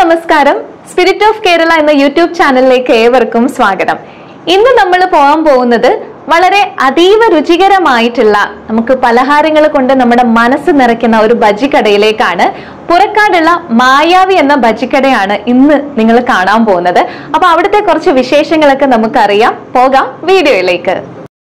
നമസ്കാരം. Spirit of Kerala എന്ന YouTube ചാനലിലേക്ക് ഏവർക്കും സ്വാഗതം. ഇന്ന് നമ്മൾ പോകാൻ പോകുന്നത് വളരെ അതീവ രുചികരമായിട്ടുള്ള നമുക്ക് പലഹാരങ്ങൾ കൊണ്ട് നമ്മുടെ മനസ്സ് നിറയ്ക്കുന്ന ഒരു ബജിക്കടയിലേക്കാണ്. പുറക്കാടുള്ള മായാവി എന്ന ബജിക്കടയാണ് ഇന്ന് നിങ്ങൾ കാണാൻ പോകുന്നത്. അപ്പൊ അവിടുത്തെ കുറച്ച് വിശേഷങ്ങളൊക്കെ നമുക്കറിയാം. പോകാം വീഡിയോയിലേക്ക്.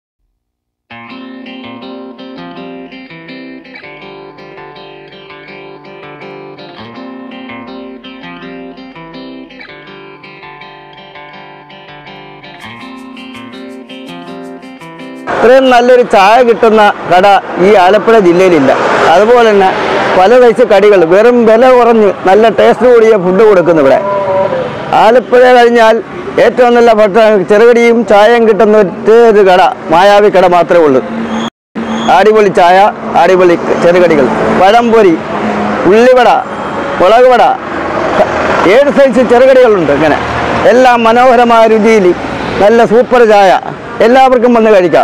ഇത്രയും നല്ലൊരു ചായ കിട്ടുന്ന കട ഈ ആലപ്പുഴ ജില്ലയിലില്ല. അതുപോലെ തന്നെ പല സൈസ് കടികൾ വെറും വില കുറഞ്ഞ് നല്ല ടേസ്റ്റ് കൂടിയ ഫുഡ് കൊടുക്കുന്നു ഇവിടെ. ആലപ്പുഴ കഴിഞ്ഞാൽ ഏറ്റവും നല്ല ഭക്ഷണം ചെറുകടിയും ചായയും കിട്ടുന്ന ഒരു കട മായാവി കട മാത്രമേ ഉള്ളൂ. അടിപൊളി ചായ, അടിപൊളി ചെറുകടികൾ, പഴംപൊരി, ഉള്ളിവട, മുളക് വട, 7 സൈസ് ചെറുകടികളുണ്ട്. ഇങ്ങനെ എല്ലാം മനോഹരമായ രുചിയിൽ നല്ല സൂപ്പർ ചായ എല്ലാവർക്കും വന്ന് കഴിക്കാം.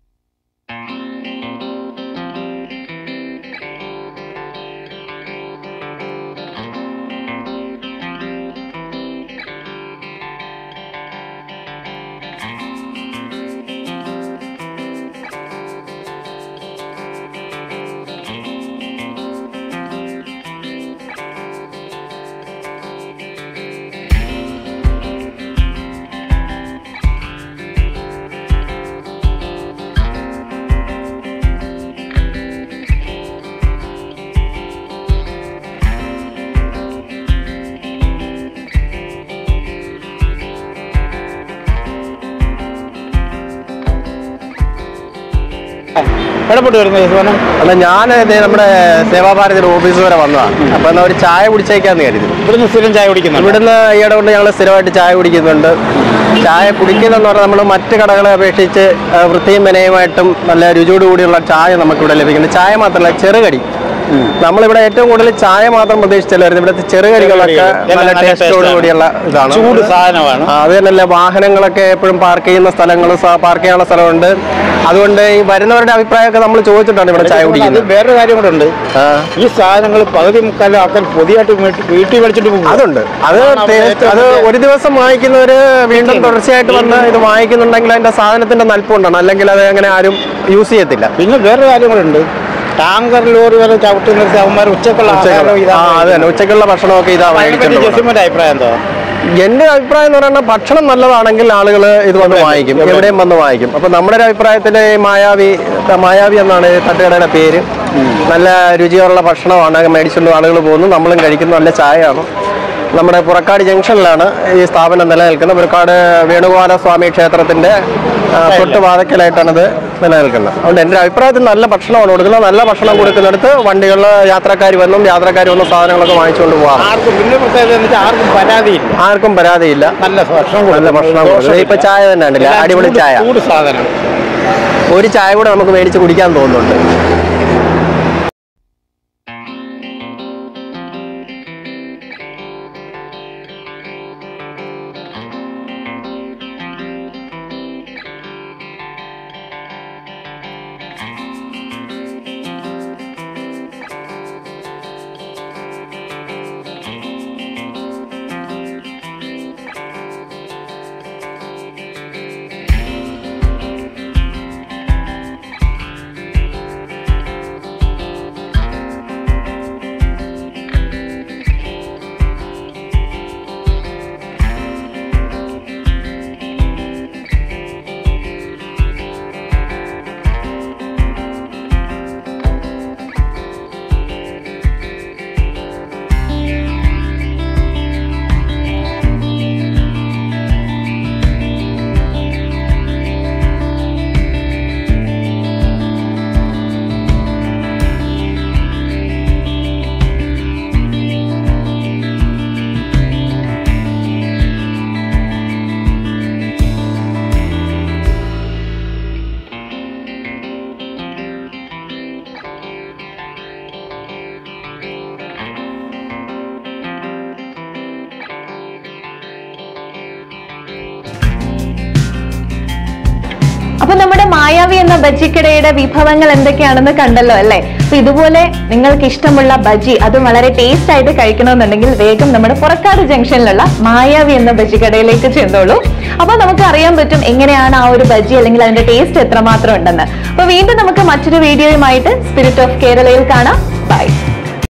അല്ല, ഞാൻ നമ്മുടെ സേവാഭാരതിയുടെ ഓഫീസ് വരെ വന്നതാണ്. അപ്പൊ എന്നാ ഒരു ചായ കുടിച്ചേക്കാന്ന് കരുതി. ഇവിടുന്ന് സ്ഥിരം ചായ കുടിക്കുന്നു. ഇവിടുന്ന് ഈയിടെ കൊണ്ട് ഞങ്ങൾ സ്ഥിരമായിട്ട് ചായ കുടിക്കുന്നുണ്ട്. ചായ കുടിക്കുന്നതെന്ന് പറഞ്ഞാൽ നമ്മൾ മറ്റ് കടകളെ അപേക്ഷിച്ച് വൃത്തിയും വിനയമായിട്ടും നല്ല രുചിയോട് കൂടിയുള്ള ചായ നമുക്കിവിടെ ലഭിക്കുന്നത്. ചായ മാത്രമല്ല, ചെറുകടി. നമ്മളിവിടെ ഏറ്റവും കൂടുതൽ ചായ മാത്രം പ്രതീക്ഷിച്ചല്ലായിരുന്നു. ഇവിടുത്തെ ചെറുകടികളൊക്കെ നല്ല ടേസ്റ്റോട് കൂടിയുള്ള ഇതാണ്. ചൂട് സാധനമാണ്. അത് തന്നെയല്ല, വാഹനങ്ങളൊക്കെ എപ്പോഴും പാർക്ക് ചെയ്യുന്ന സ്ഥലങ്ങൾ, പാർക്ക് ചെയ്യാനുള്ള സ്ഥലമുണ്ട്. അതുകൊണ്ട് ഈ വരുന്നവരുടെ അഭിപ്രായമൊക്കെ നമ്മൾ ചോദിച്ചിട്ടാണ് ഇവിടെ ചായ കുടിക്കുന്നത്. വേറൊരു കാര്യം കൂടെ ഉണ്ട്. ഈ സാധനങ്ങൾ പകുതി മുക്കാലും ആക്കാൻ പൊതിയായിട്ട് വീട്ടിൽ മേടിച്ചിട്ട് പോകും. അതുണ്ട്. അത് ഒരു ദിവസം വാങ്ങിക്കുന്നവര് വീണ്ടും തുടർച്ചയായിട്ട് വന്ന് ഇത് വാങ്ങിക്കുന്നുണ്ടെങ്കിൽ അതിന്റെ സാധനത്തിന്റെ നൽപ്പുണ്ടാണ്, അല്ലെങ്കിൽ അത് അങ്ങനെ ആരും യൂസ് ചെയ്യത്തില്ല. പിന്നെ വേറൊരു കാര്യം കൂടെ ഉണ്ട്. ടാങ്കർ ലോറി വരെ ചവിട്ടി നിർത്തി അവന്മാർ ഉച്ചക്കുള്ള ഉച്ചക്കുള്ള ഭക്ഷണമൊക്കെ ഇതാ. അഭിപ്രായം എന്താ? എന്റെ അഭിപ്രായം എന്ന് പറയുന്നത്, ഭക്ഷണം നല്ലതാണെങ്കിൽ ആളുകൾ ഇത് വന്ന് വാങ്ങിക്കും, എവിടെയും വന്ന് വാങ്ങിക്കും. അപ്പൊ നമ്മുടെ ഒരു അഭിപ്രായത്തില് മായാവി എന്നാണ് തട്ടുകടയുടെ പേര്. നല്ല രുചിയുള്ള ഭക്ഷണമാണ്, മേടിച്ചുകൊണ്ട് ആളുകൾ പോകുന്നു, നമ്മളും കഴിക്കുന്നു. നല്ല ചായയാണ്. നമ്മുടെ പുറക്കാട് ജംഗ്ഷനിലാണ് ഈ സ്ഥാപനം നിലനിൽക്കുന്നത്. പുറക്കാട് വേണുഗോപാല സ്വാമി ക്ഷേത്രത്തിന്റെ തൊട്ട് വാതക്കലായിട്ടാണിത് നിലനിൽക്കുന്നത്. അതുകൊണ്ട് എൻ്റെ അഭിപ്രായത്തിൽ നല്ല ഭക്ഷണമാണ് കൊടുക്കുന്നത്. നല്ല ഭക്ഷണം കൊടുക്കുന്നിടത്ത് വണ്ടികളിൽ യാത്രക്കാർ വന്ന സാധനങ്ങളൊക്കെ വാങ്ങിച്ചുകൊണ്ട് പോകാം. ആർക്കും പരാതിയില്ല. നല്ല ഭക്ഷണം കൊടുക്കുന്നത്. ഇപ്പൊ ചായ തന്നെ ഉണ്ടല്ലേ, അടിപൊളി ചായ. ഒരു ചായ കൂടെ നമുക്ക് മേടിച്ച് കുടിക്കാൻ തോന്നുന്നുണ്ട്. അപ്പൊ നമ്മുടെ മായാവി എന്ന ബജിക്കടയുടെ വിഭവങ്ങൾ എന്തൊക്കെയാണെന്ന് കണ്ടല്ലോ അല്ലെ. അപ്പൊ ഇതുപോലെ നിങ്ങൾക്ക് ഇഷ്ടമുള്ള ബജി അതും വളരെ ടേസ്റ്റ് ആയിട്ട് കഴിക്കണമെന്നുണ്ടെങ്കിൽ വേഗം നമ്മുടെ പുറക്കാട് ജംഗ്ഷനിലുള്ള മായാവി എന്ന ബജിക്കടയിലേക്ക് ചെന്നോളൂ. അപ്പൊ നമുക്ക് അറിയാൻ പറ്റും എങ്ങനെയാണ് ആ ഒരു ബജി അല്ലെങ്കിൽ അതിന്റെ ടേസ്റ്റ് എത്രമാത്രം ഉണ്ടെന്ന്. അപ്പൊ വീണ്ടും നമുക്ക് മറ്റൊരു വീഡിയോയുമായിട്ട് സ്പിരിറ്റ് ഓഫ് കേരളയിൽ കാണാം. ബൈ.